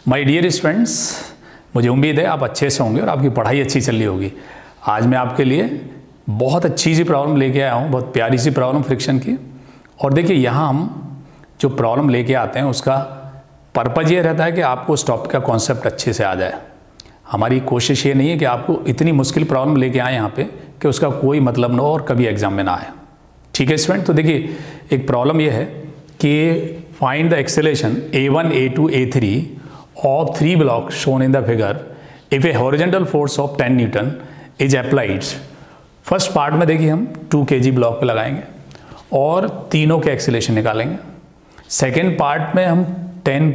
My dear students, मुझे उम्मीद है आप अच्छे से होंगे और आपकी पढ़ाई अच्छी चल रही होगी। आज मैं आपके लिए बहुत अच्छी सी प्रॉब्लम लेके आया हूँ, बहुत प्यारी सी प्रॉब्लम फ्रिक्शन की। और देखिए यहाँ हम जो प्रॉब्लम लेके आते हैं उसका पर्पज़ ये रहता है कि आपको उस टॉपिक का कॉन्सेप्ट अच्छे से आ जाए। हमारी कोशिश ये नहीं है कि आपको इतनी मुश्किल प्रॉब्लम लेके आए यहाँ पे कि उसका कोई मतलब ना हो और कभी एग्जाम में ना आए। ठीक है स्टूडेंट, तो देखिए एक प्रॉब्लम ये है कि find the acceleration a1, a2, a3 of 3 blocks shown in the figure if a horizontal force of 10 Newton is applied। First part में देखिए हम 2 kg ब्लॉक पे लगाएंगे और तीनों के एक्सेलेरेशन निकालेंगे। सेकेंड पार्ट में हम 10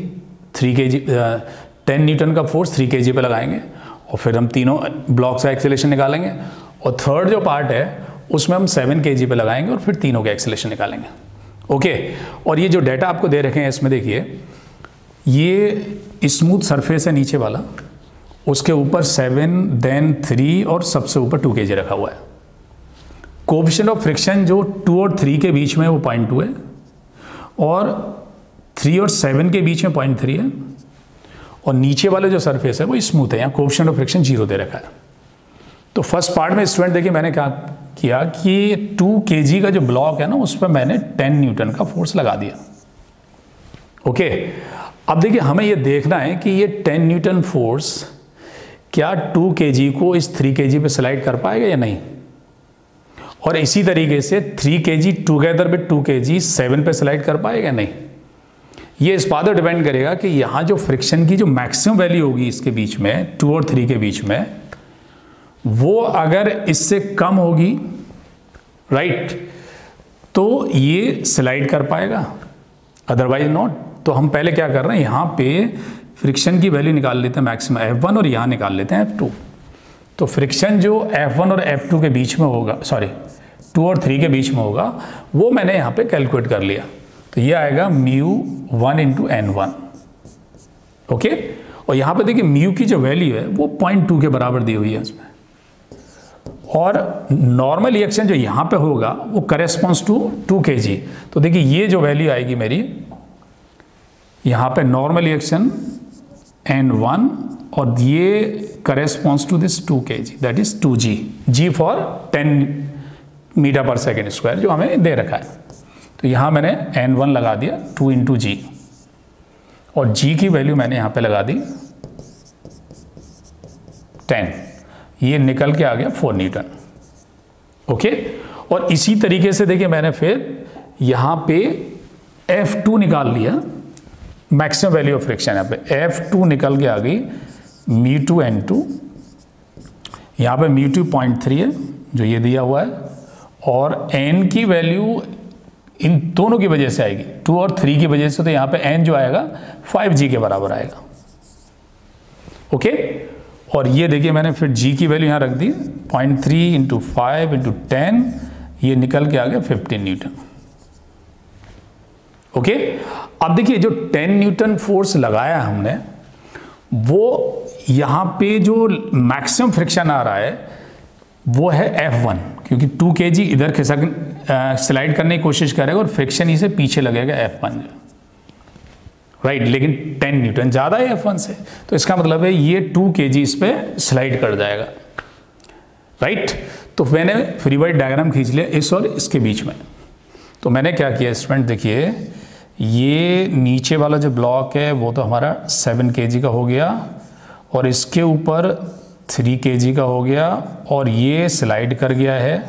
न्यूटन का फोर्स 3 kg पे लगाएंगे और फिर हम तीनों ब्लॉक्स का एक्सेलेरेशन निकालेंगे। और थर्ड जो पार्ट है उसमें हम 7 kg पे लगाएंगे और फिर तीनों के एक्सेलेरेशन निकालेंगे। ओके, और ये जो डाटा आपको दे रखे हैं इसमें देखिए, ये स्मूथ सरफेस है नीचे वाला, उसके ऊपर 7 देन 3 और सबसे ऊपर 2 kg रखा हुआ है। कोएफिशिएंट ऑफ फ्रिक्शन जो 2 और 3 के बीच में वो 0.2 है और 3 और 7 के बीच में 0.3 है और नीचे वाले जो सरफेस है वो स्मूथ है। यहाँ कोएफिशिएंट ऑफ फ्रिक्शन 0 दे रखा है। तो फर्स्ट पार्ट में स्टूडेंट देखिए मैंने क्या किया कि 2 kg का जो ब्लॉक है ना उस पर मैंने 10 न्यूटन का फोर्स लगा दिया। ओके, अब देखिए हमें ये देखना है कि ये 10 न्यूटन फोर्स क्या 2 kg को इस 3 kg पे स्लाइड कर पाएगा या नहीं। और इसी तरीके से 3 kg टुगेदर विद 2 kg 7 पे स्लाइड कर पाएगा या नहीं। ये इस बात पर डिपेंड करेगा कि यहाँ जो फ्रिक्शन की जो मैक्सिमम वैल्यू होगी इसके बीच में 2 और 3 के बीच में, वो अगर इससे कम होगी राइट तो ये स्लाइड कर पाएगा, अदरवाइज नॉट। तो हम पहले क्या कर रहे हैं, यहाँ पे फ्रिक्शन की वैल्यू निकाल लेते हैं मैक्सिमम F1 और यहाँ निकाल लेते हैं F2। तो फ्रिक्शन जो F1 और F2 के बीच में होगा, सॉरी 2 और 3 के बीच में होगा, वो मैंने यहाँ पे कैलकुलेट कर लिया। तो ये आएगा μ1 × N1। ओके, और यहाँ पे देखिए म्यू की जो वैल्यू है वो 0.2 के बराबर दी हुई है इसमें। और नॉर्मल रिएक्शन जो यहाँ पे होगा वो करेस्पॉन्ड्स टू 2 kg। तो देखिए ये जो वैल्यू आएगी मेरी यहाँ पे नॉर्मल रिएक्शन N1 और ये corresponds to this 2 kg, that is 2g, g for 10 meter पर सेकेंड स्क्वायर जो हमें दे रखा है। तो यहाँ मैंने N1 लगा दिया 2 × g और g की वैल्यू मैंने यहाँ पे लगा दी 10, ये निकल के आ गया 4 न्यूटन। ओके, और इसी तरीके से देखिए मैंने फिर यहाँ पे F2 निकाल लिया, मैक्सिमम वैल्यू ऑफ फ्रिक्शन। यहाँ पे F2 निकल के आ गई μ2 N2, यहाँ पे μ2 0.3 है जो ये दिया हुआ है और n की वैल्यू इन दोनों की वजह से आएगी, 2 और 3 की वजह से। तो यहाँ पे n जो आएगा 5g के बराबर आएगा। ओके, और ये देखिए मैंने फिर g की वैल्यू यहाँ रख दी 0.3 × 5 × 10, ये निकल के आ गया 15 न्यूटन। ओके, अब देखिए जो 10 न्यूटन फोर्स लगाया हमने वो यहाँ पे जो मैक्सिमम फ्रिक्शन आ रहा है वो है F1, क्योंकि 2 kg इधर स्लाइड करने की कोशिश करेगा और फ्रिक्शन इसे पीछे लगेगा F1 राइट, लेकिन 10 न्यूटन ज़्यादा है F1 से, तो इसका मतलब है ये 2 kg इस पर स्लाइड कर जाएगा राइट। तो मैंने फ्री बॉडी डायग्राम खींच लिया इस और इसके बीच में। तो मैंने क्या किया स्टूडेंट, देखिए ये नीचे वाला जो ब्लॉक है वो तो हमारा 7 kg का हो गया और इसके ऊपर 3 kg का हो गया और ये स्लाइड कर गया है।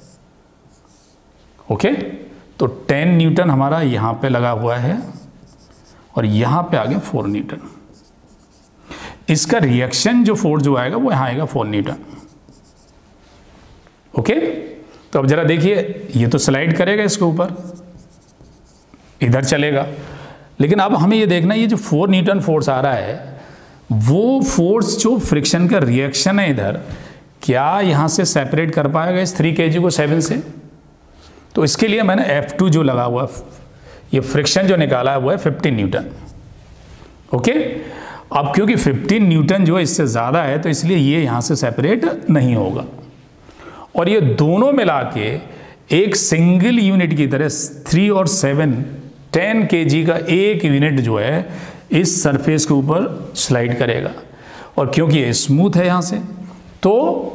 ओके, तो 10 न्यूटन हमारा यहाँ पे लगा हुआ है और यहाँ पे आ गया 4 न्यूटन। इसका रिएक्शन जो फोर्स जो आएगा वो यहाँ आएगा 4 न्यूटन। ओके, तो अब जरा देखिए ये तो स्लाइड करेगा इसके ऊपर, इधर चलेगा, लेकिन अब हमें ये देखना है ये जो 4 न्यूटन फोर्स आ रहा है वो फोर्स जो फ्रिक्शन का रिएक्शन है इधर, क्या यहाँ से सेपरेट कर पाएगा इस 3 kg को 7 से। तो इसके लिए मैंने F2 जो लगा हुआ, ये फ्रिक्शन जो निकाला है वो है 15 न्यूटन। ओके, अब क्योंकि 15 न्यूटन जो है इससे ज़्यादा है तो इसलिए ये यहाँ से सेपरेट नहीं होगा और ये दोनों मिला के एक सिंगल यूनिट की तरह 3 और 7 10 kg का एक यूनिट जो है इस सरफेस के ऊपर स्लाइड करेगा, और क्योंकि ये स्मूथ है यहाँ से तो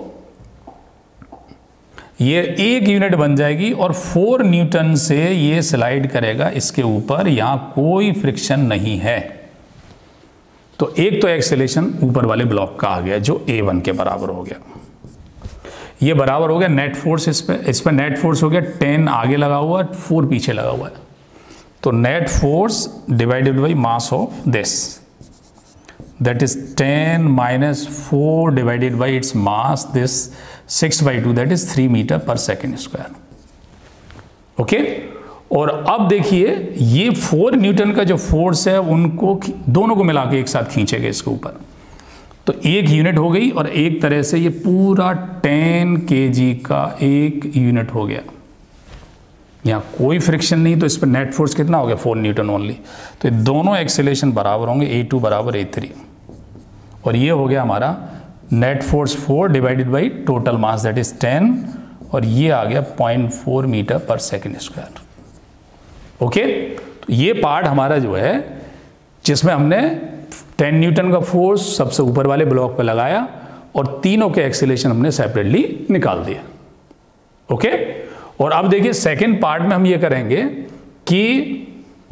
ये 1 यूनिट बन जाएगी और 4 न्यूटन से ये स्लाइड करेगा इसके ऊपर, यहाँ कोई फ्रिक्शन नहीं है। तो एक तो एक्सेलेरेशन ऊपर वाले ब्लॉक का आ गया जो A1 के बराबर हो गया। ये बराबर हो गया नेट फोर्स, इस पे नेट फोर्स हो गया 10 आगे लगा हुआ, 4 पीछे लगा हुआ है। तो net force divided by mass of this, that is 10 minus 4 divided by its mass, this 6/2, that is 3 meter per second square। Okay, और अब देखिए ये 4 न्यूटन का जो फोर्स है उनको दोनों को मिला के एक साथ खींचेगा इसके ऊपर, तो 1 यूनिट हो गई, और एक तरह से ये पूरा 10 kg का 1 यूनिट हो गया। यहाँ कोई फ्रिक्शन नहीं, तो इस पर नेट फोर्स कितना हो गया 4 न्यूटन ओनली। तो ये दोनों एक्सेलेरेशन बराबर होंगे, A2 बराबर A3, और ये हो गया हमारा net force 4 divided by total mass that is 10, और ये आ गया 0.4 मीटर पर सेकेंड स्क्वायर। ओके, तो ये पार्ट हमारा जो है जिसमें हमने 10 न्यूटन का फोर्स सबसे ऊपर वाले ब्लॉक पर लगाया और तीनों के एक्सेलेरेशन हमने सेपरेटली निकाल दिया। ओके, और अब देखिए सेकेंड पार्ट में हम ये करेंगे कि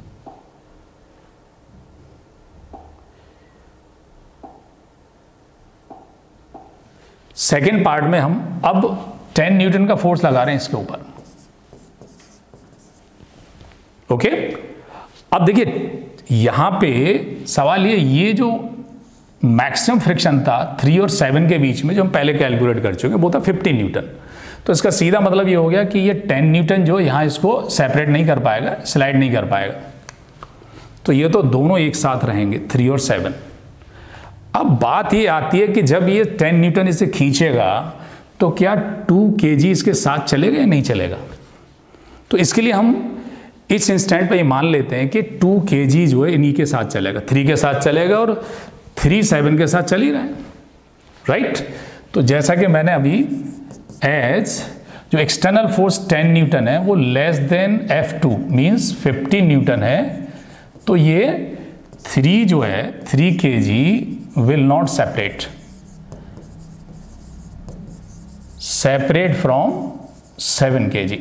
सेकेंड पार्ट में हम अब 10 न्यूटन का फोर्स लगा रहे हैं इसके ऊपर। ओके, अब देखिए यहां पे सवाल ये जो मैक्सिमम फ्रिक्शन था 3 और 7 के बीच में जो हम पहले कैलकुलेट कर चुके वो था 15 न्यूटन। तो इसका सीधा मतलब ये हो गया कि ये 10 न्यूटन जो यहां इसको सेपरेट नहीं कर पाएगा, स्लाइड नहीं कर पाएगा, तो ये तो दोनों एक साथ रहेंगे 3 और 7। अब बात ये आती है कि जब ये 10 न्यूटन इसे खींचेगा तो क्या 2 kg इसके साथ चलेगा या नहीं चलेगा। तो इसके लिए हम इस इंस्टेंट पे ये मान लेते हैं कि 2 kg जो है इन्हीं के साथ चलेगा, 3 के साथ चलेगा और 3 7 के साथ चल ही रहा है, राइट। तो जैसा कि मैंने अभी एज जो एक्सटर्नल फोर्स 10 न्यूटन है वो less than F2 means 15 Newton है, तो ये 3 जो है 3 kg will not separate from 7 kg।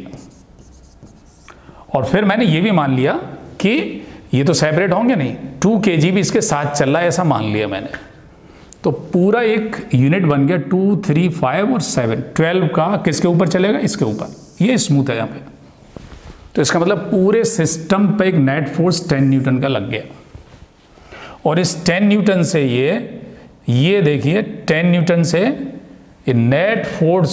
और फिर मैंने ये भी मान लिया कि ये तो सेपरेट होंगे नहीं, 2 kg भी इसके साथ चल रहा है ऐसा मान लिया मैंने। तो पूरा एक यूनिट बन गया 2 3 5 और 7, 12 का किसके ऊपर चलेगा, इसके ऊपर। ये स्मूथ है यहाँ पे, तो इसका मतलब पूरे सिस्टम पे एक नेट फोर्स 10 न्यूटन का लग गया। और इस 10 न्यूटन से ये देखिए 10 न्यूटन से ये नेट फोर्स,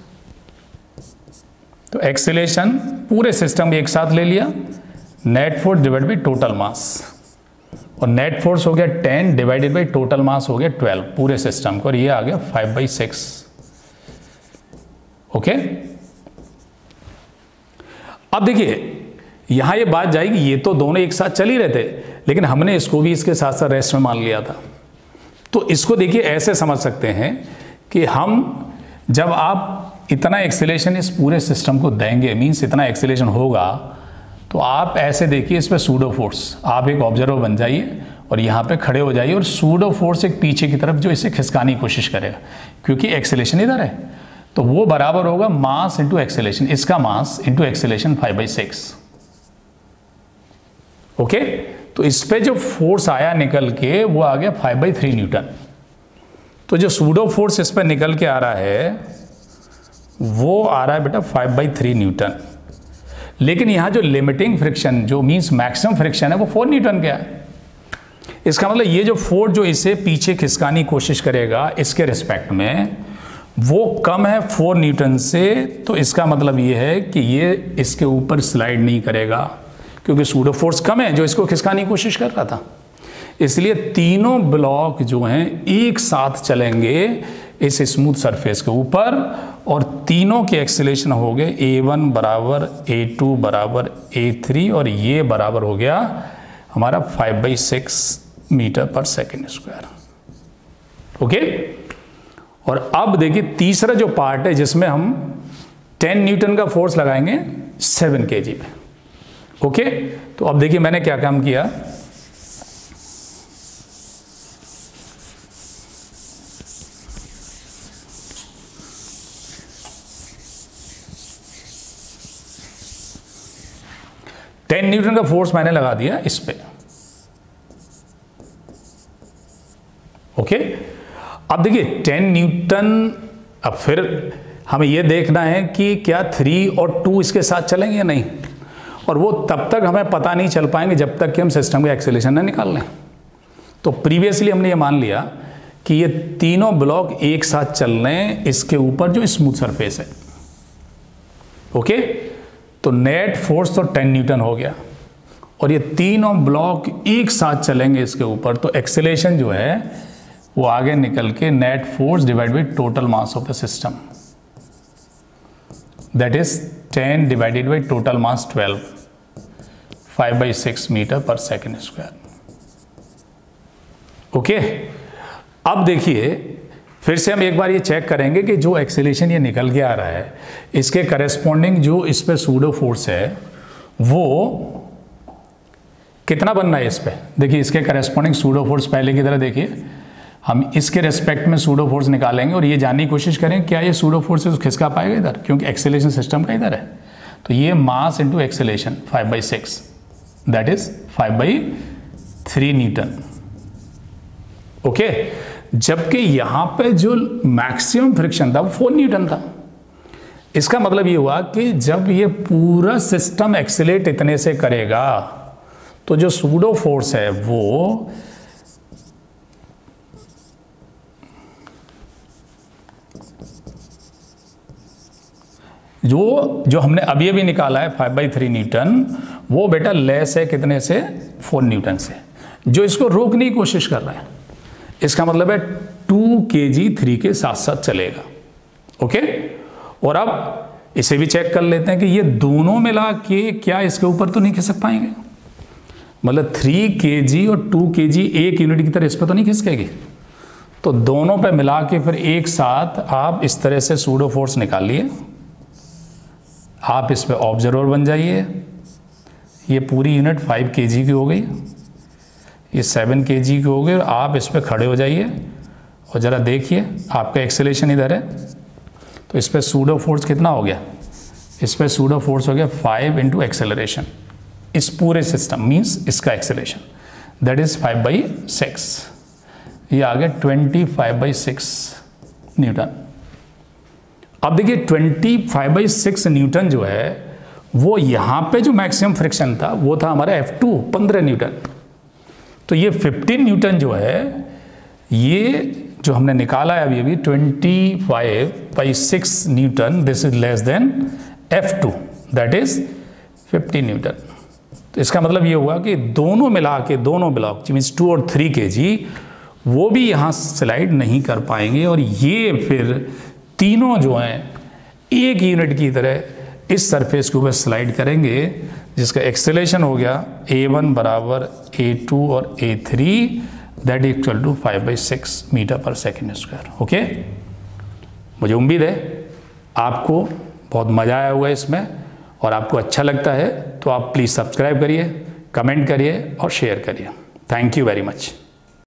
तो एक्सेलेरेशन पूरे सिस्टम एक साथ ले लिया, net force divide by total mass, और नेट फोर्स हो गया 10 डिवाइडेड बाई टोटल मास हो गया 12 पूरे सिस्टम को, और ये आ गया 5/6। ओके, अब देखिए यहां ये बात जाएगी, ये तो दोनों एक साथ चल ही रहे थे, लेकिन हमने इसको भी इसके साथ साथ रेस्ट में मान लिया था। तो इसको देखिए ऐसे समझ सकते हैं कि हम जब आप इतना एक्सेलेरेशन इस पूरे सिस्टम को देंगे, मीन्स इतना एक्सेलेरेशन होगा, तो आप ऐसे देखिए इस पर सूडो फोर्स, आप एक ऑब्जर्वर बन जाइए और यहाँ पे खड़े हो जाइए, और सूडो फोर्स एक पीछे की तरफ जो इसे खिसकाने की कोशिश करेगा, क्योंकि एक्सेलेरेशन इधर है, तो वो बराबर होगा मास इंटू एक्सेलेरेशन, इसका मास इंटू एक्सेलेरेशन 5/6। ओके, तो इस पे जो फोर्स आया निकल के वो आ गया 5/3 न्यूटन। तो जो सूडो फोर्स इस पर निकल के आ रहा है वो आ रहा है बेटा 5/3 न्यूटन, लेकिन यहाँ जो लिमिटिंग फ्रिक्शन जो मीन्स मैक्सिमम फ्रिक्शन है वो 4 न्यूटन का है। इसका मतलब ये जो फोर्स जो इसे पीछे खिसकाने की कोशिश करेगा इसके रिस्पेक्ट में वो कम है 4 न्यूटन से, तो इसका मतलब ये है कि ये इसके ऊपर स्लाइड नहीं करेगा, क्योंकि सूडो फोर्स कम है जो इसको खिसकाने की कोशिश कर रहा था। इसलिए तीनों ब्लॉक जो हैं एक साथ चलेंगे इस स्मूथ सरफेस के ऊपर, और तीनों के एक्सेलेरेशन हो गए A1 बराबर A2 बराबर A3, और ये बराबर हो गया हमारा 5/6 मीटर पर सेकेंड स्क्वायर। ओके, और अब देखिए तीसरा जो पार्ट है जिसमें हम 10 न्यूटन का फोर्स लगाएंगे 7 kg पे। ओके, तो अब देखिए मैंने क्या काम किया, 10 न्यूटन का फोर्स मैंने लगा दिया इस पे। ओके, अब देखिए 10 न्यूटन, अब फिर हमें यह देखना है कि क्या 3 और 2 इसके साथ चलेंगे या नहीं, और वो तब तक हमें पता नहीं चल पाएंगे जब तक कि हम सिस्टम का एक्सेलरेशन ना निकाल लें। तो प्रीवियसली हमने ये मान लिया कि ये तीनों ब्लॉक एक साथ चल रहे हैं इसके ऊपर जो स्मूथ सरफेस है। ओके, तो नेट फोर्स तो 10 न्यूटन हो गया, और ये तीनों ब्लॉक एक साथ चलेंगे इसके ऊपर, तो एक्सेलरेशन जो है वो आगे निकल के net force divide by total mass of the system, that is 10 divided by total mass 12, 5/6 meter पर सेकेंड स्क्वायर। ओके, अब देखिए फिर से हम एक बार ये चेक करेंगे कि जो एक्सेलरेशन ये निकल के आ रहा है इसके करेस्पॉन्डिंग जो इस पे सूडो फोर्स है वो कितना बन रहा है इस पे। देखिए इसके करेस्पॉन्डिंग सूडो फोर्स पहले की तरह देखिए हम इसके रेस्पेक्ट में सूडो फोर्स निकालेंगे और ये जानने की कोशिश करें क्या ये सूडो फोर्स खिसका पाएगा इधर, क्योंकि एक्सेलरेशन सिस्टम का इधर है। तो ये mass into acceleration 5/6 that is 5/3 newton. Okay, जबकि यहां पे जो मैक्सिमम फ्रिक्शन था वो 4 न्यूटन था। इसका मतलब ये हुआ कि जब ये पूरा सिस्टम एक्सेलरेट इतने से करेगा तो जो सूडो फोर्स है वो जो हमने अभी अभी निकाला है 5/3 न्यूटन, वो बेटा लेस है कितने से, 4 न्यूटन से, जो इसको रोकने की कोशिश कर रहा है। इसका मतलब है 2 kg 3 के साथ साथ चलेगा। ओके, और अब इसे भी चेक कर लेते हैं कि ये दोनों मिला के क्या इसके ऊपर तो नहीं खिसक पाएंगे, मतलब 3 kg और 2 kg एक यूनिट की तरह इस पर तो नहीं खिसकेगी। तो दोनों पे मिला के फिर एक साथ आप इस तरह से सूडो फोर्स निकालिए, आप इस पे ऑब्जर्वर बन जाइए। ये पूरी यूनिट 5 kg की हो गई, ये 7 kg की हो गई, और आप इस पे खड़े हो जाइए और ज़रा देखिए आपका एक्सेलरेशन इधर है, तो इस पे सूडो फोर्स कितना हो गया, इस पे सूडो फोर्स हो गया 5 इंटू एक्सेलरेशन, इस पूरे सिस्टम मीन्स इसका एक्सेलरेशन दैट इज 5/6, ये आ गया 25/6 न्यूटन। अब देखिए 25/6 न्यूटन जो है वो यहाँ पे जो मैक्सिमम फ्रिक्शन था वो था हमारा F2 15 न्यूटन। तो ये 15 न्यूटन जो है ये जो हमने निकाला है अभी 25/6 newton, this is less than F2 that is 15 newton. तो इसका मतलब ये हुआ कि दोनों मिला के दोनों ब्लॉक मीन्स 2 और 3 kg वो भी यहाँ स्लाइड नहीं कर पाएंगे, और ये फिर तीनों जो हैं एक यूनिट की तरह इस सरफेस के ऊपर स्लाइड करेंगे, जिसका एक्सेलरेशन हो गया A1 बराबर A2 और A3 that equal to 5/6 meter पर सेकेंड स्क्वायर। ओके, मुझे उम्मीद है आपको बहुत मज़ा आया हुआ है इसमें, और आपको अच्छा लगता है तो आप प्लीज़ सब्सक्राइब करिए, कमेंट करिए और शेयर करिए। Thank you very much.